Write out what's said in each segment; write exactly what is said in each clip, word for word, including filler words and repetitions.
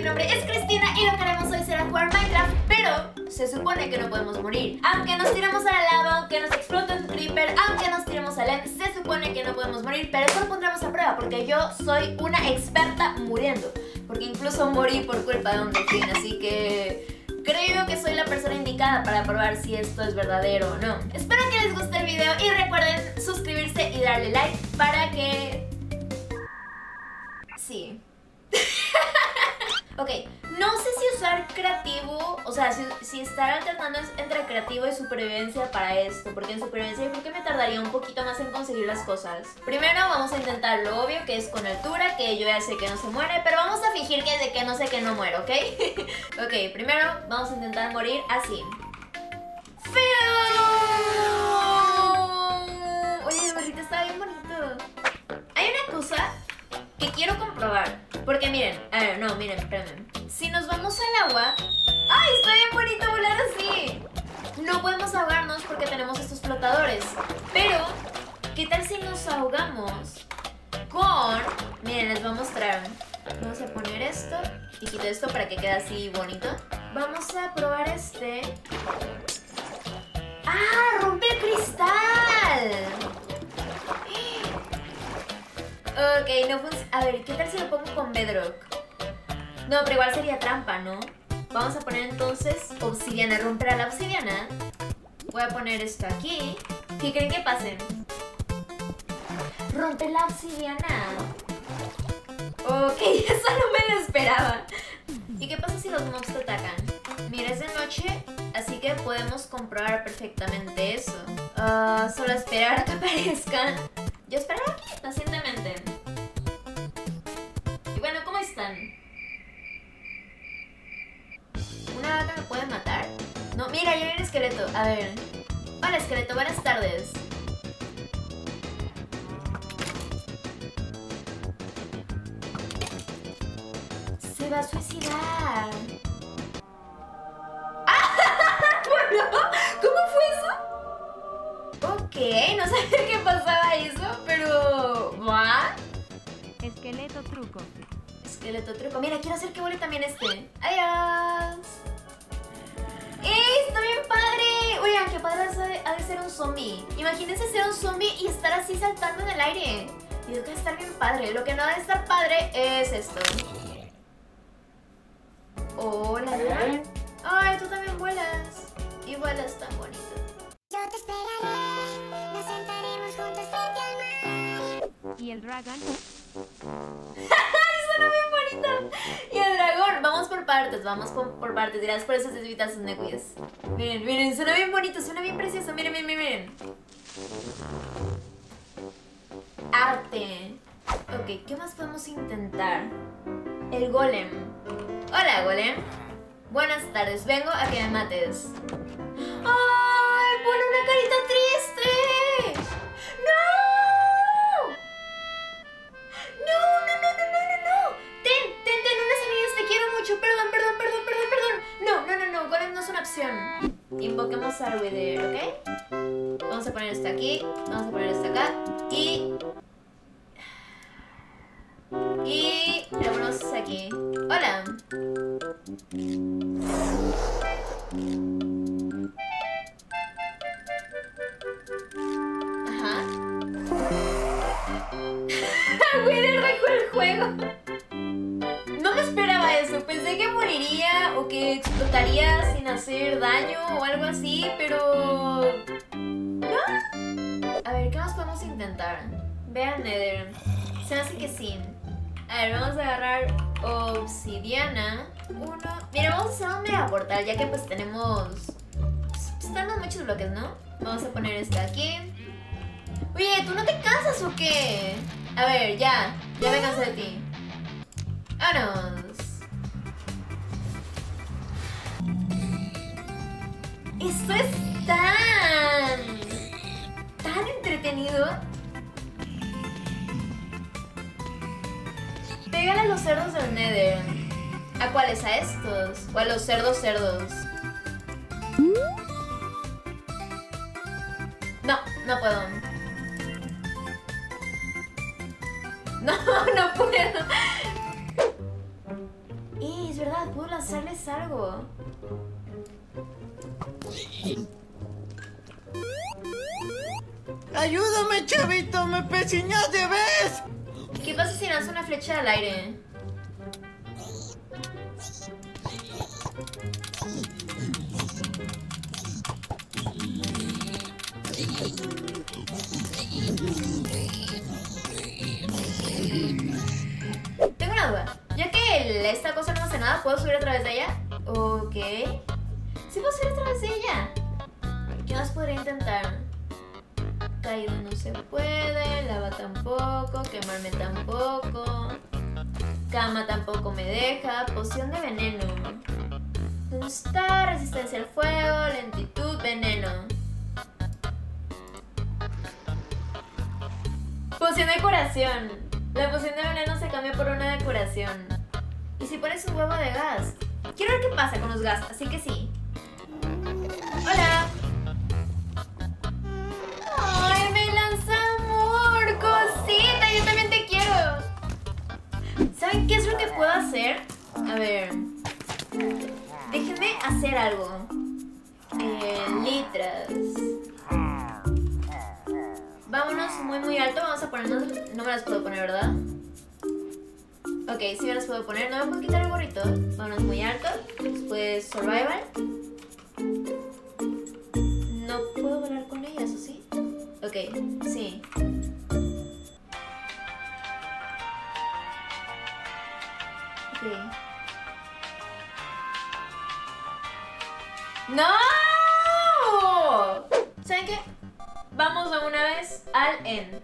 nombre es Cristina y lo que haremos hoy será jugar Minecraft, pero se supone que no podemos morir. Aunque nos tiremos a la lava, aunque nos explote un creeper, aunque nos tiremos al end, se supone que no podemos morir, pero eso lo pondremos a prueba porque yo soy una experta muriendo. Porque incluso morí por culpa de un delfín, así que creo que soy la persona indicada para probar si esto es verdadero o no. Espero que les guste el video y recuerden suscribirse y darle like para que... Sí. Ok, no sé si usar creativo, o sea, si, si estar alternando entre creativo y supervivencia para esto, porque en supervivencia yo creo que me tardaría un poquito más en conseguir las cosas. Primero vamos a intentar lo obvio, que es con altura, que yo ya sé que no se muere, pero vamos a fingir que de que no sé que no muero, ¿ok? Ok, primero vamos a intentar morir así. ¡Feo! Oye, el burrito está bien bonito. Hay una cosa que quiero comprobar, porque miren, a ver, no, miren, espérenme. Si nos vamos al agua... ¡Ay, está bien bonito volar así! No podemos ahogarnos porque tenemos estos flotadores. Pero, ¿qué tal si nos ahogamos con... Miren, les voy a mostrar. Vamos a poner esto y quito esto para que quede así bonito. Vamos a probar este. ¡Ah! ¡Rompe el cristal! Ok, no funciona. A ver, ¿qué tal si lo pongo con bedrock? No, pero igual sería trampa, ¿no? Vamos a poner entonces obsidiana. ¿Romperá la obsidiana? Voy a poner esto aquí. ¿Qué creen que pase? ¿Rompe la obsidiana? Ok, eso no me lo esperaba. ¿Y qué pasa si los mobs te atacan? Mira, es de noche, así que podemos comprobar perfectamente eso. Uh, solo esperar a que aparezcan. Yo espero aquí, pacientemente. Y bueno, ¿cómo están? ¿Una vaca me puede matar? No, mira, ya hay un esqueleto. A ver. Hola, esqueleto, buenas tardes. Se va a suicidar. ¿Cómo fue eso? Ok, no sabía que pasaba eso, pero... ¿what? Esqueleto truco. Esqueleto truco. Mira, quiero hacer que vuele también este. ¡Adiós! ¡Eh! ¡Está bien padre! Oigan, qué padre ha de ser un zombie. Imagínense ser un zombie y estar así saltando en el aire. Y debe estar bien padre. Lo que no debe estar padre es esto. Hola. Ay, tú también vuelas. Y vuelas tan bonito. Yo te esperaré, nos sentaremos juntos frente al mar. Y el dragón. Suena bien bonito. Y el dragón, vamos por partes, vamos por, por partes. Dirás por eso se sus necuis. Miren, miren, suena bien bonito, suena bien precioso. Miren, miren, miren. Arte. Ok, ¿qué más podemos intentar? El golem. Hola, golem. Buenas tardes, vengo a que me mates. ¡Ay! ¡Pone una carita triste! ¡No! ¡No, no, no, no, no, no, no! ¡Ten, ten, ten unas semillas! ¡Te quiero mucho! ¡Perdón, perdón, perdón, perdón, perdón! No, no, no, no, golem no es una opción. Invoquemos al Wither, ¿ok? Vamos a poner esto aquí, vamos a poner esto acá y... Y lo ponemos aquí. ¡Hola! Ajá. Wither dejó el juego. No me esperaba eso. Pensé que moriría o que explotaría sin hacer daño o algo así, pero... ¿no? A ver, ¿qué más podemos intentar? Vean Nether. Se me hace que sí. A ver, vamos a agarrar obsidiana. Uno. Mira, vamos a hacer un mega portal, ya que pues tenemos... Pues, tenemos muchos bloques, ¿no? Vamos a poner este aquí. Oye, ¿tú no te cansas o qué? A ver, ya. Ya me cansé de ti. ¡Vámonos! Esto es tan... tan entretenido. Pégale a los cerdos del Nether. ¿A cuáles? ¿A estos? ¿O a los cerdos cerdos? No, no puedo. No, no puedo. Eh, es puedo lanzarles algo. ¡Ayúdame, chavito! ¡Me pesiñaste, ves! ¿Qué pasa si lanzo una flecha al aire? Tengo una duda. Ya que el- esta cosa no hace nada, ¿puedo subir a través de ella? Ok. ¿Sí puedo subir a través de ella? ¿Qué más podría intentar? Caído no se puede, lava tampoco, quemarme tampoco, cama tampoco me deja, poción de veneno. ¿Dónde está? Resistencia al fuego, lentitud, veneno. Poción de curación. La poción de veneno se cambia por una de curación. ¿Y si pones un huevo de gas? Quiero ver qué pasa con los gas, así que sí. Hola. ¡Ay, me lanza amor! ¡Cosita! ¡Yo también te quiero! ¿Saben qué es lo que puedo hacer? A ver... Déjenme hacer algo. Eh, litras. Vámonos muy muy alto. Vamos a ponernos... No me las puedo poner, ¿verdad? Ok, sí me las puedo poner. No me puedo quitar el gorrito. Vámonos muy alto. Después survival. No puedo volar con ellas, ¿o sí? Ok, sí. Ok. ¡No! ¿Saben qué? Vamos de una vez al end.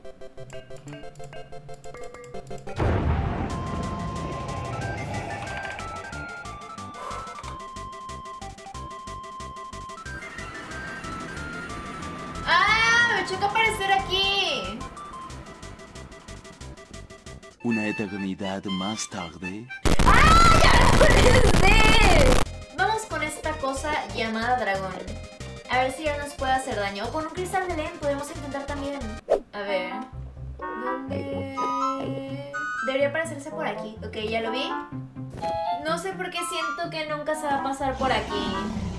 ¡Ah! Me choca aparecer aquí. Una eternidad más tarde. ¡Ah! ¡Ya aparecer! Vamos con esta cosa llamada dragón. A ver si ya nos puede hacer daño. O con un cristal de Len podemos intentar también. A ver. ¿Dónde? Debería aparecerse por aquí. Ok, ya lo vi. No sé por qué siento que nunca se va a pasar por aquí.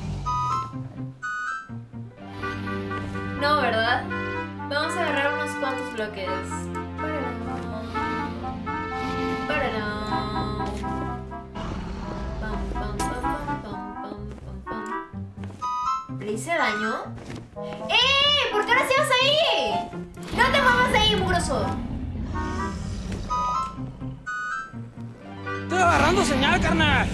No, ¿verdad? Vamos a agarrar unos cuantos bloques. Pararán. Pam, pam, pam, pam, pam, pam, pam, pam. ¿Le hice daño? ¡Eh! ¿Por qué ahora sí vas ahí? ¡No te muevas de ahí, mugroso! ¡Estoy agarrando señal, carnal!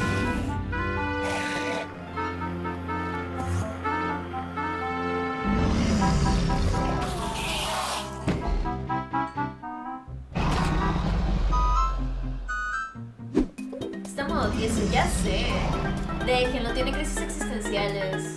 Está modo tieso, ya sé. Déjenlo, tiene crisis existenciales.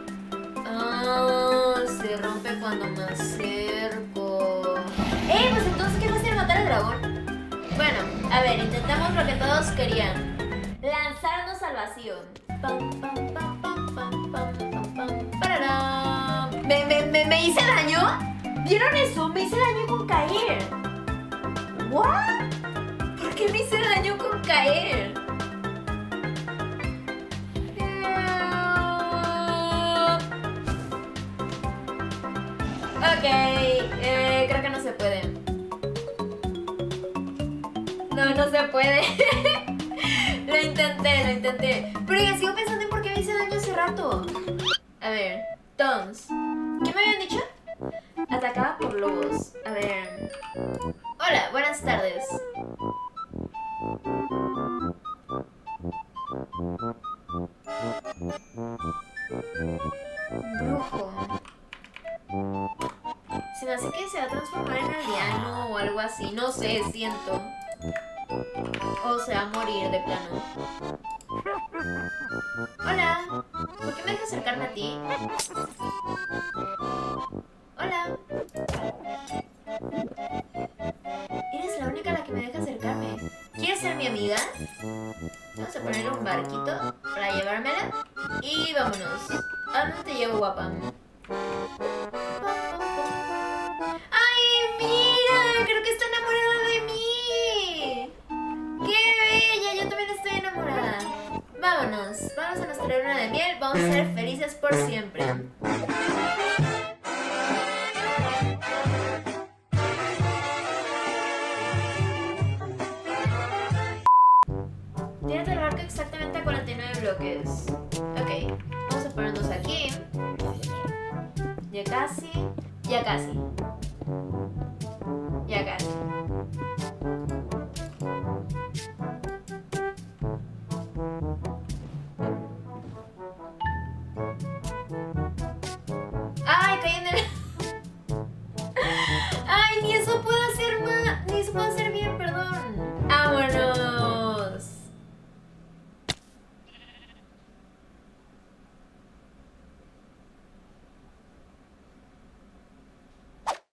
Ah, se rompe cuando me acerco. ¡Eh! Pues entonces, ¿qué fácil matar al dragón? Bueno, a ver, intentamos lo que todos querían. Lanzarnos al vacío. Pam, pam, pam, pam, pam, pam, pam, pam, pararán. ¿Me, me, me, ¿Me hice daño? ¿Vieron eso? Me hice daño con caer. ¿What? ¿Por qué me hice daño con caer? Ok, eh, creo que no se puede. No, no se puede. Lo intenté, lo intenté. Pero ya sigo pensando en por qué me hice daño hace rato. A ver, Tons. ¿Qué me habían dicho? Atacada por lobos. A ver. Hola, buenas tardes. Brujo. Se me hace que se va a transformar en aldeano o algo así. No sé, siento. O se va a morir de plano. Hola. ¿Por qué me dejas acercarme a ti? Hola. Eres la única a la que me deja acercarme. ¿Quieres ser mi amiga? Vamos a ponerle un barquito para llevármela. Y vámonos. ¿A dónde te llevo, guapa? ¡Ay, mira! Creo que está enamorada de mí. ¡Qué bella! Yo también estoy enamorada. Vámonos. nuestra luna de miel, vamos a ser felices por siempre. Tírate el barco exactamente a cuarenta y nueve bloques. Ok, vamos a ponernos aquí. Ya casi, ya casi.